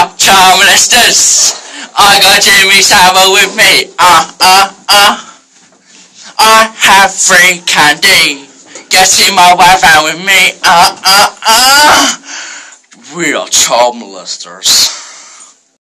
child molesters. I got Jimmy Savile with me. I have free candy. Getting my wife out with me. We are child molesters.